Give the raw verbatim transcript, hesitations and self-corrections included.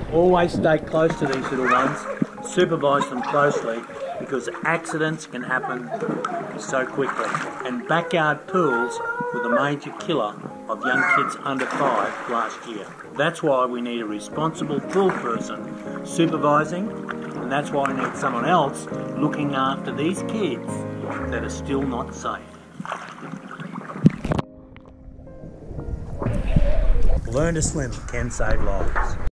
Always stay close to these little ones, supervise them closely, because accidents can happen so quickly. And backyard pools were the major killer of young kids under five last year. That's why we need a responsible pool person supervising, and that's why we need someone else looking after these kids that are still not safe. Learn to swim can save lives.